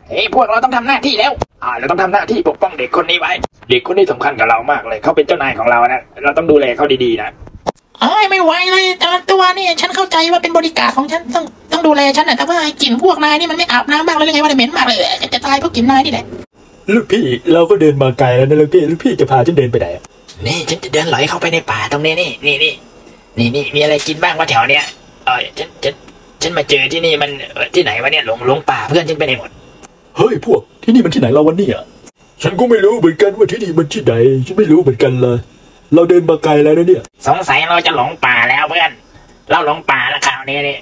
เฮ้ยพวกเราต้องทำหน้าที่แล้วเราต้องทำหน้าที่ปกป้องเด็กคนนี้ไว้เด็กคนนี้สำคัญกับเรามากเลยเขาเป็นเจ้านายของเรานะเราต้องดูแลเขาดีๆนะไม่ไหวเลยแต่ละตัวเนี่ยฉันเข้าใจว่าเป็นบริการของฉันต้องดูแลฉันแต่ว่ากลิ่นพวกนายนี่มันไม่อาบน้ำบ้างเลยยังไงว่าเหม็นมากเลยจะตายเพราะกลิ่นนายนี่แหละลูกพี่เราก็เดินมาไกลแล้วนะลูกพี่จะพาฉันเดินไปไหนนี่ฉันจะเดินหลอยเข้าไปในป่าตรงนี้นี่มีอะไรกินบ้างวะแถวเนี้ยฉันมาเจอที่นี่มันที่ไหนวะเนี่ยหลงป่าเพื่อนฉันไปไหนหมดเฮ้ยพวกที่นี่มันที่ไหนเราวันนี้ฉันก็ไม่รู้เหมือนกันว่าที่นี่มันที่ไหนฉันไม่รู้เหมือนกันเลยเราเดินมาไกลแล้วนะเนี่ยสงสัยเราจะหลงป่าแล้วเพื่อนเราหลงป่าแล้วคราวนี้นี่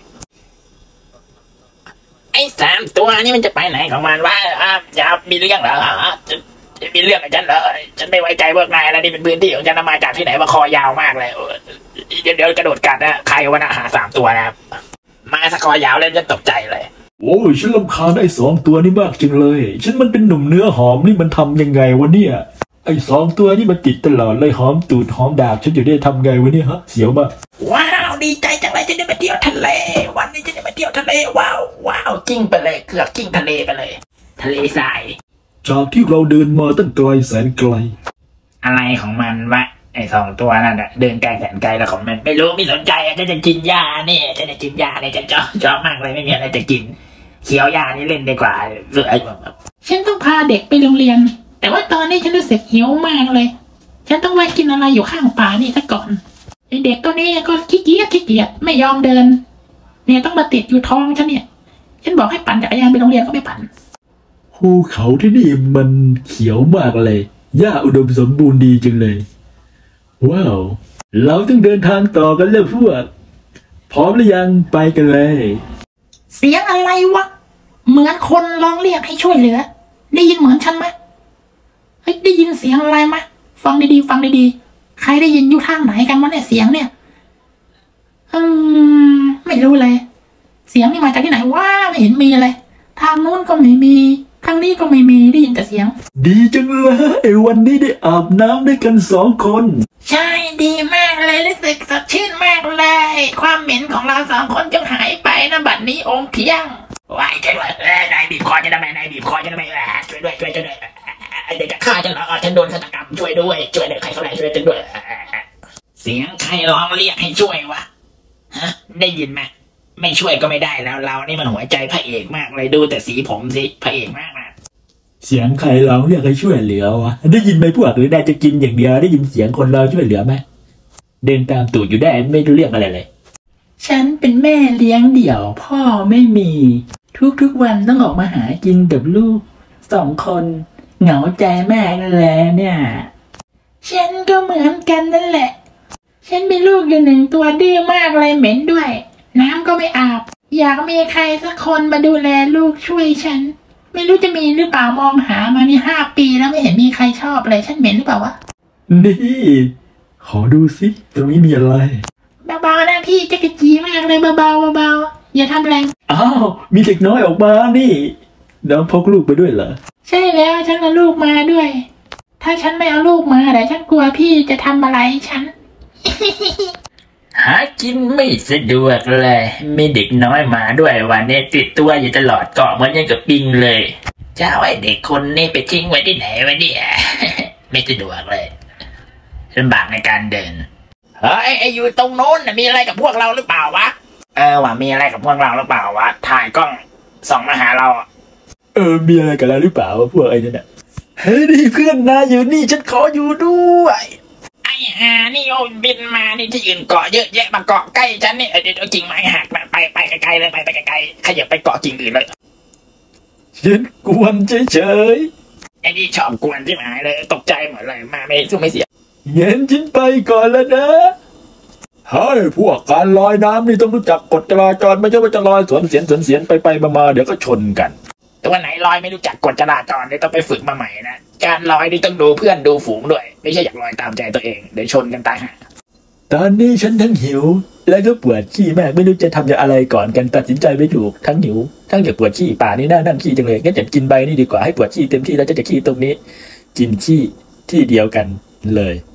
ไอ้3 ตัวนี่มันจะไปไหนของมันวะจะมีเรื่องเหรอจะมีเรื่องกับฉันเหรอฉันไม่ไว้ใจพวกนายแล้วนี่เป็นพื้นที่ของฉันมาจากที่ไหนมาคอยาวมากเลยเดี๋ยวกระโดดกัดนะใครวะนะหา3 ตัวนะครับมาสคอยาวเล่นฉันตกใจเลยโอ้ยฉันรำคาญไอ้2 ตัวนี่มากจังเลยฉันมันเป็นหนุ่มเนื้อหอมนี่มันทำยังไงวะเนี่ยไอ้2 ตัวนี่มันติดตลอดเลยหอมตูดหอมดากฉันอยู่ได้ทำไงวะเนี่ยฮะเสียวมากว้าวดีใจจังเลยจะได้มาเที่ยวทะเลวันนี้จะได้มาเที่ยวทะเลว้าวกิ้งไปเลยเกือบกิ้งทะเลไปเลยทะเลทรายจากที่เราเดินมาตั้งไกลแสนไกลอะไรของมันวะไอ้2 ตัวนั่นเดินไกลแสนไกลแล้วของมันไม่รู้ไม่สนใจจะกินหญ้านี่จะกินหญ้านี่จะชอบมากเลยไม่มีอะไรจะกินเคี้ยวหญ้านี่เล่นดีกว่าฉันต้องพาเด็กไปโรงเรียนแต่ว่าตอนนี้ฉันรู้สึกหิวมากเลยฉันต้องไปกินอะไรอยู่ข้างป่านี่ซะก่อนไอเด็กตัวนี้ก็ขี้เกียจไม่ยอมเดินเนี่ยต้องมาติดอยู่ท้องฉันเนี่ยฉันบอกให้ปั่นจักรยานไปโรงเรียนก็ไม่ปั่นภูเขาที่นี่มันเขียวมากเลยหญ้าอุดมสมบูรณ์ดีจังเลยว้าวเราต้องเดินทางต่อกันแล้วพวกพร้อมหรือยังไปกันเลยเสียงอะไรวะเหมือนคนร้องเรียกให้ช่วยเหลือได้ยินเหมือนฉันไหมได้ยินเสียงอะไรไหมฟังดีๆใครได้ยินอยู่ทางไหนกันวะเนี่ยเสียงเนี่ยไม่รู้เลยเสียงนี่มาจากที่ไหนว้าไม่เห็นมีเลยทางนู้นก็ไม่มีทางนี้ก็ไม่มีได้ยินแต่เสียงดีจังเลยวันนี้ได้อาบน้ำด้วยกัน2 คนใช่ดีมากเลยรู้สึกสดชื่นมากเลยความเหม็นของเรา2 คนจงหายไปนะบัดนี้องค์เพียงว้ายช่วยด้วยนายบีบคอจะทำไมนายบีบคอจะทำไมช่วยด้วยเดี๋ยวจะฆ่าฉันเหรอฉันโดนฆาตกรรมช่วยด้วยใครเขาไหนช่วยฉันด้วยเสียงใครร้องเรียกให้ช่วยวะได้ยินไหมไม่ช่วยก็ไม่ได้แล้วเรานี่มันหัวใจพระเอกมากเลยดูแต่สีผมสิพระเอกมากเสียงใครร้องเรียกให้ช่วยเหลือวะได้ยินไหมพวกหรือได้จะกินอย่างเดียวได้ยินเสียงคนเราช่วยเหลือไหมเดินตามตูดอยู่ได้ไม่รู้เรื่องอะไรเลยฉันเป็นแม่เลี้ยงเดี่ยวพ่อไม่มีทุกวันต้องออกมาหากินกับลูก2 คนเหงาใจมากเลยเนี่ยฉันก็เหมือนกันนั่นแหละฉันมีลูกอยู่1 ตัวดื้อมากเลยเหม็นด้วยน้ำก็ไม่อาบอยากมีใครสักคนมาดูแลลูกช่วยฉันไม่รู้จะมีหรือเปล่ามองหามานี่5 ปีแล้วไม่เห็นมีใครชอบเลยฉันเหม็นหรือเปล่าวะนี่ขอดูสิตรงนี้มีอะไรเบาๆนะพี่จะกระจีมากเลยเบาอย่าทำแรงมีเด็กน้อยออกมานี่น้องพกลูกไปด้วยเหรอใช่แล้วฉันเอาลูกมาด้วยถ้าฉันไม่เอาลูกมาแต่ฉันกลัวพี่จะทำอะไรฉันหากินไม่สะดวกเลยมีเด็กน้อยมาด้วยวันนี้ติดตัวอยู่ตลอดเกาะเหมือนยังกับปิงเลยจะเอาไอ้เด็กคนนี้ไปทิ้งไว้ที่ไหนวะเนี่ย ไม่สะดวกเลยลำบากในการเดินไอ้อยู่ตรงโน้นมีอะไรกับพวกเราหรือเปล่าวะว่ามีอะไรกับพวกเราหรือเปล่าวะถ่ายกล้องส่องมาหาเรามีอะไรกับเราหรือเปล่าพวกไอ้นั่นน่ะเฮ้ยนี่เพื่อนนายอยู่นี่ฉันขออยู่ด้วยไอ้นี่โอ้บินมานี่ที่อื่นเกาะเยอะแยะมาเกาะใกล้ฉันนี่เดี๋ยวกิ่งไม้หักไปไกลเลยไปไกลขยับไปเกาะกิ่งอื่นเลยฉันกวนเฉยไอ้นี่ชอบกวนที่หายเลยตกใจหมดเลยมาไม่สู้ไม่เสียงั้นฉันไปก่อนแล้วนะเฮ้ยพวกการลอยน้ำนี่ต้องรู้จักกฎจราจรไม่ใช่ว่าจะลอยสวนเสียนไปมาเดี๋ยวก็ชนกันตัวไหนลอยไม่รู้จักกฎจราจรนี่ต้องไปฝึกมาใหม่นะการลอยนี่ต้องดูเพื่อนดูฝูงด้วยไม่ใช่อยากลอยตามใจตัวเองเดี๋ยวชนกันตายห่าตอนนี้ฉันทั้งหิวแล้วก็ปวดขี้มากไม่รู้จะทำอย่างอะไรก่อนกันตัดสินใจไม่ถูกทั้งหิวทั้งอยากปวดขี้ป่านี่นั่งขี้จังเลยงั้นจะกินใบนี่ดีกว่าให้ปวดขี้เต็มที่แล้วจะขี้ตรงนี้กินขี้ที่เดียวกันเลย